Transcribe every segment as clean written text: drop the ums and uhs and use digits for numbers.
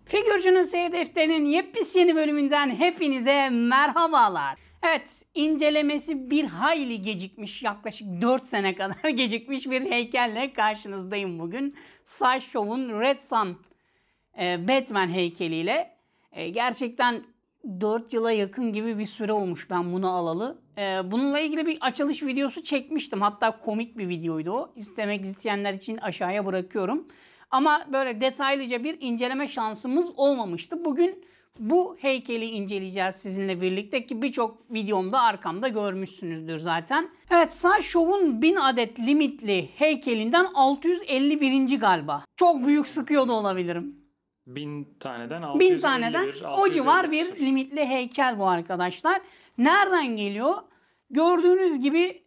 Figürcünün Seyir Defteri'nin yepyeni bölümünden hepinize merhabalar. Evet, incelemesi bir hayli gecikmiş, yaklaşık 4 sene kadar gecikmiş bir heykelle karşınızdayım bugün. Sideshow'un Red Sun Batman heykeliyle. Gerçekten 4 yıla yakın gibi bir süre olmuş ben bunu alalı. Bununla ilgili bir açılış videosu çekmiştim. Hatta komik bir videoydu o. İstemek isteyenler için aşağıya bırakıyorum. Ama böyle detaylıca bir inceleme şansımız olmamıştı. Bugün bu heykeli inceleyeceğiz sizinle birlikte ki birçok videomda arkamda görmüşsünüzdür zaten. Evet, Sideshow'un 1000 adet limitli heykelinden 651. galiba. Çok büyük sıkıyor da olabilirim. 1000 taneden 1000 taneden o civar bir limitli heykel bu arkadaşlar. Nereden geliyor? Gördüğünüz gibi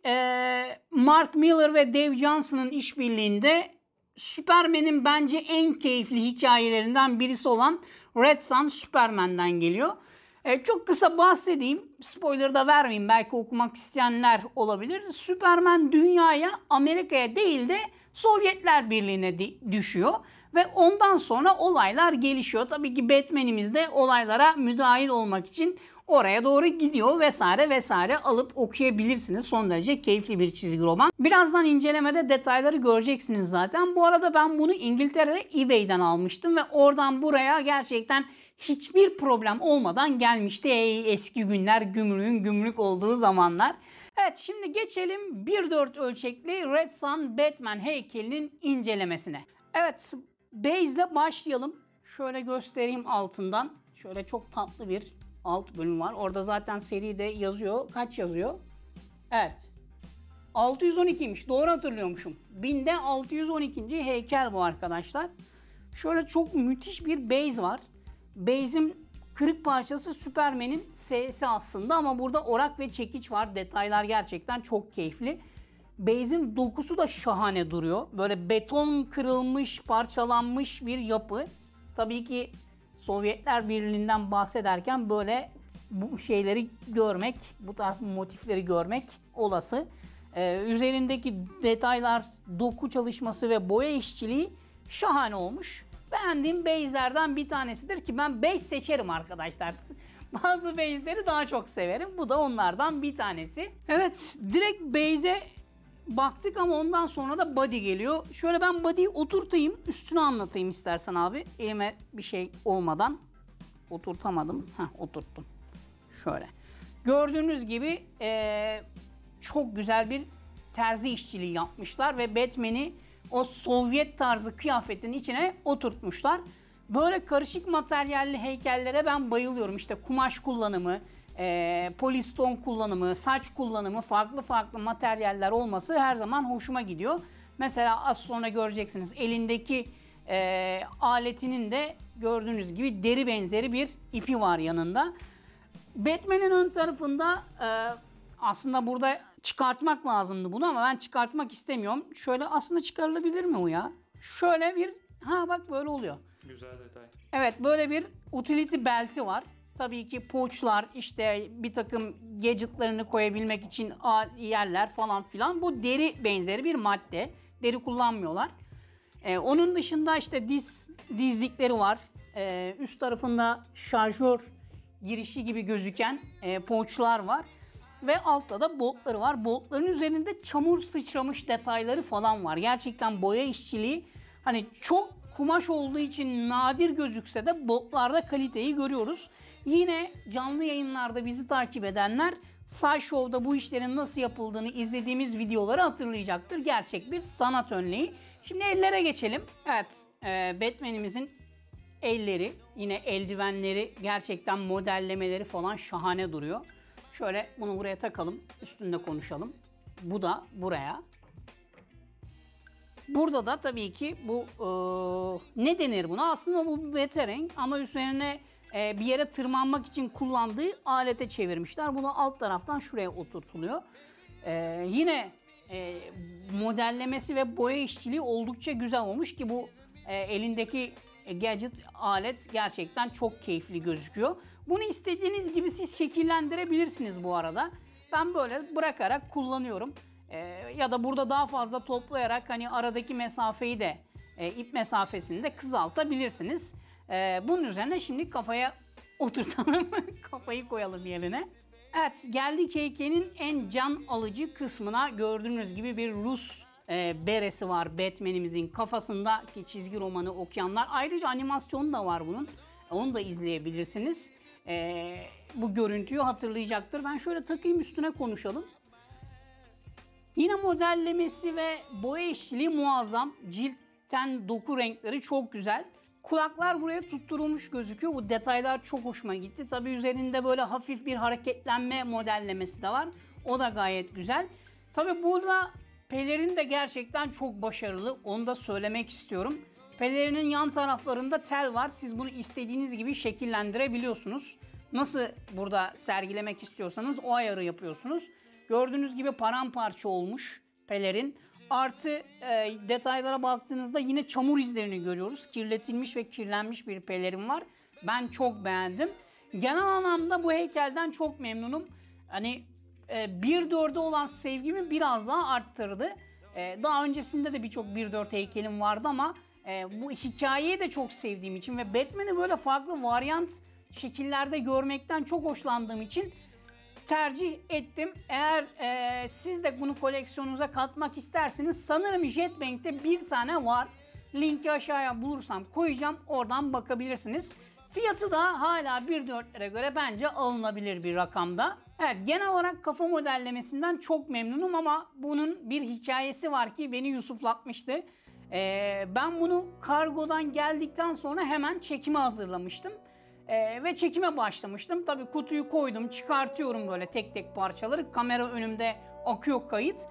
Mark Millar ve Dave Johnson'ın işbirliğinde Superman'in bence en keyifli hikayelerinden birisi olan Red Sun Superman'den geliyor. Çok kısa bahsedeyim. Spoiler da vermeyeyim. Belki okumak isteyenler olabilir. Superman dünyaya, Amerika'ya değil de Sovyetler Birliği'ne düşüyor. Ve ondan sonra olaylar gelişiyor. Tabii ki Batman'imiz de olaylara müdahil olmak için oraya doğru gidiyor vesaire vesaire, alıp okuyabilirsiniz. Son derece keyifli bir çizgi roman. Birazdan incelemede detayları göreceksiniz zaten. Bu arada ben bunu İngiltere'de eBay'den almıştım ve oradan buraya gerçekten hiçbir problem olmadan gelmişti. Eski günler, gümrüğün gümrük olduğu zamanlar. Evet, şimdi geçelim 1.4 ölçekli Red Sun Batman heykelinin incelemesine. Evet, base ile başlayalım. Şöyle göstereyim altından. Şöyle çok tatlı bir alt bölüm var. Orada zaten seride yazıyor. Kaç yazıyor? Evet. 612'ymiş. Doğru hatırlıyormuşum. 1000'de 612. heykel bu arkadaşlar. Şöyle çok müthiş bir base var. Base'in kırık parçası Superman'in S'si aslında ama burada orak ve çekiç var. Detaylar gerçekten çok keyifli. Base'in dokusu da şahane duruyor. Böyle beton kırılmış, parçalanmış bir yapı. Tabii ki Sovyetler Birliği'nden bahsederken böyle bu şeyleri görmek, bu tarz motifleri görmek olası. Üzerindeki detaylar, doku çalışması ve boya işçiliği şahane olmuş. Beğendiğim base'lerden bir tanesidir ki ben base seçerim arkadaşlar. Bazı base'leri daha çok severim. Bu da onlardan bir tanesi. Evet, direkt base'e baktık ama ondan sonra da body geliyor. Şöyle ben body'yi oturtayım, üstünü anlatayım istersen abi. Elime bir şey olmadan oturtamadım. Oturttum. Şöyle. Gördüğünüz gibi çok güzel bir terzi işçiliği yapmışlar ve Batman'i o Sovyet tarzı kıyafetin içine oturtmuşlar. Böyle karışık materyalli heykellere ben bayılıyorum. İşte kumaş kullanımı, poliston kullanımı, saç kullanımı, farklı materyaller olması her zaman hoşuma gidiyor. Mesela az sonra göreceksiniz elindeki aletinin de gördüğünüz gibi deri benzeri bir ipi var yanında. Batman'in ön tarafında aslında burada çıkartmak lazımdı bunu ama ben çıkartmak istemiyorum. Şöyle aslında çıkarılabilir mi o ya? Şöyle bir, bak böyle oluyor. Güzel detay. Evet, böyle bir utility belti var. Tabii ki pouchlar, işte bir takım gadgetlarını koyabilmek için yerler falan filan. Bu deri benzeri bir madde. Deri kullanmıyorlar. Onun dışında işte dizlikleri var. Üst tarafında şarjör girişi gibi gözüken pouchlar var. Ve altta da boltları var. Boltların üzerinde çamur sıçramış detayları falan var. Gerçekten boya işçiliği hani çok kumaş olduğu için nadir gözükse de boltlarda kaliteyi görüyoruz. Yine canlı yayınlarda bizi takip edenler Sideshow'da bu işlerin nasıl yapıldığını izlediğimiz videoları hatırlayacaktır. Gerçek bir sanat örneği. Şimdi ellere geçelim. Evet, Batman'imizin elleri, yine eldivenleri, gerçekten modellemeleri falan şahane duruyor. Şöyle bunu buraya takalım, üstünde konuşalım. Bu da buraya. Burada da tabii ki bu ne denir buna? Aslında bu bir batarang ama üzerine bir yere tırmanmak için kullandığı alete çevirmişler. Bu da alt taraftan şuraya oturtuluyor. Yine modellemesi ve boya işçiliği oldukça güzel olmuş ki bu elindeki gadget alet gerçekten çok keyifli gözüküyor. Bunu istediğiniz gibi siz şekillendirebilirsiniz bu arada. Ben böyle bırakarak kullanıyorum. Ya da burada daha fazla toplayarak hani aradaki mesafeyi de ip mesafesini de kısaltabilirsiniz. Bunun üzerine şimdi kafaya oturtalım. Kafayı koyalım yerine. Evet, geldik heykelin en can alıcı kısmına. Gördüğünüz gibi bir Rus beresi var Batman'imizin kafasında, ki çizgi romanı okuyanlar. Ayrıca animasyonu da var bunun. Onu da izleyebilirsiniz. Bu görüntüyü hatırlayacaktır. Ben şöyle takayım, üstüne konuşalım. Yine modellemesi ve boya işçiliği muazzam. Ciltten doku renkleri çok güzel. Kulaklar buraya tutturulmuş gözüküyor. Bu detaylar çok hoşuma gitti. Tabii üzerinde böyle hafif bir hareketlenme modellemesi de var. O da gayet güzel. Tabii burada pelerin de gerçekten çok başarılı. Onu da söylemek istiyorum. Pelerinin yan taraflarında tel var. Siz bunu istediğiniz gibi şekillendirebiliyorsunuz. Nasıl burada sergilemek istiyorsanız o ayarı yapıyorsunuz. Gördüğünüz gibi paramparça olmuş pelerin. Artı detaylara baktığınızda yine çamur izlerini görüyoruz. Kirletilmiş ve kirlenmiş bir pelerin var. Ben çok beğendim. Genel anlamda bu heykelden çok memnunum. Hani 1.4'e olan sevgimi biraz daha arttırdı. Daha öncesinde de birçok 1.4 heykelim vardı ama bu hikayeyi de çok sevdiğim için ve Batman'i böyle farklı varyant şekillerde görmekten çok hoşlandığım için tercih ettim. Eğer siz de bunu koleksiyonunuza katmak isterseniz sanırım Jetbank'te bir tane var. Linki aşağıya bulursam koyacağım. Oradan bakabilirsiniz. Fiyatı da hala 1.4'lere göre bence alınabilir bir rakamda. Evet, genel olarak kafa modellemesinden çok memnunum ama bunun bir hikayesi var ki beni yusuflatmıştı. Ben bunu kargodan geldikten sonra hemen çekime hazırlamıştım. Ve çekime başlamıştım. Tabii kutuyu koydum, çıkartıyorum böyle tek tek parçaları. Kamera önümde akıyor kayıt.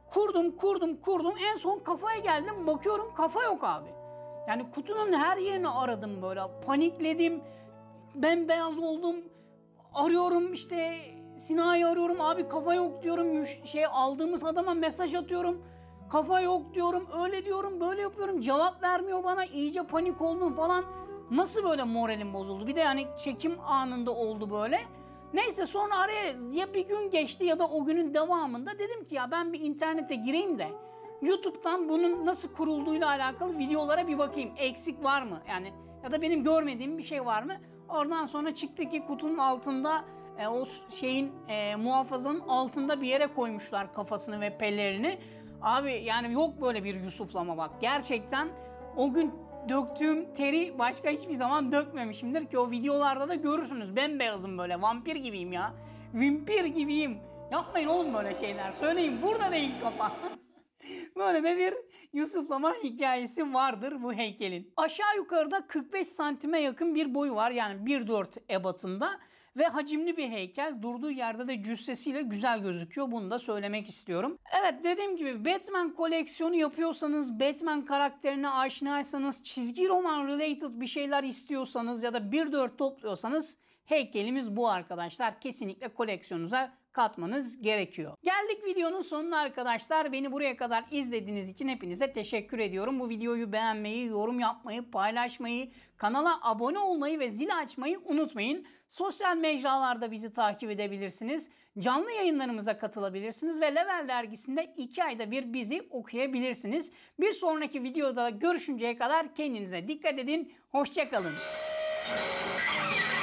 Kurdum. En son kafaya geldim, bakıyorum kafa yok abi. Yani kutunun her yerini aradım böyle. Panikledim. Bembeyaz oldum. Arıyorum işte Sina'yı arıyorum. Abi kafa yok diyorum. Aldığımız adama mesaj atıyorum. Kafa yok diyorum. Öyle diyorum, böyle yapıyorum. Cevap vermiyor bana. İyice panik oldum falan. Nasıl böyle moralim bozuldu? Bir de yani çekim anında oldu böyle. Neyse, sonra araya ya bir gün geçti ya da o günün devamında dedim ki ya ben bir internete gireyim de YouTube'dan bunun nasıl kurulduğuyla alakalı videolara bir bakayım. Eksik var mı? Yani ya da benim görmediğim bir şey var mı? Oradan sonra çıktı ki kutunun altında o şeyin muhafazanın altında bir yere koymuşlar kafasını ve pellerini. Abi yani yok böyle bir yusuflama bak. Gerçekten o gün döktüğüm teri başka hiçbir zaman dökmemişimdir ki o videolarda da görürsünüz. Bembeyazım böyle, vampir gibiyim ya. Vampir gibiyim. Yapmayın oğlum böyle şeyler. Söyleyin, burada deyin kafa. Böyle de bir yusuflama hikayesi vardır bu heykelin. Aşağı yukarıda 45 santime yakın bir boyu var. Yani 1.4 ebatında. Ve hacimli bir heykel. Durduğu yerde de cüssesiyle güzel gözüküyor. Bunu da söylemek istiyorum. Evet, dediğim gibi Batman koleksiyonu yapıyorsanız, Batman karakterine aşinaysanız, çizgi roman related bir şeyler istiyorsanız ya da 1.4 topluyorsanız heykelimiz bu arkadaşlar. Kesinlikle koleksiyonunuza katmanız gerekiyor. Geldik videonun sonuna arkadaşlar. Beni buraya kadar izlediğiniz için hepinize teşekkür ediyorum. Bu videoyu beğenmeyi, yorum yapmayı, paylaşmayı, kanala abone olmayı ve zil açmayı unutmayın. Sosyal mecralarda bizi takip edebilirsiniz. Canlı yayınlarımıza katılabilirsiniz ve Level dergisinde 2 ayda bir bizi okuyabilirsiniz. Bir sonraki videoda görüşünceye kadar kendinize dikkat edin. Hoşça kalın.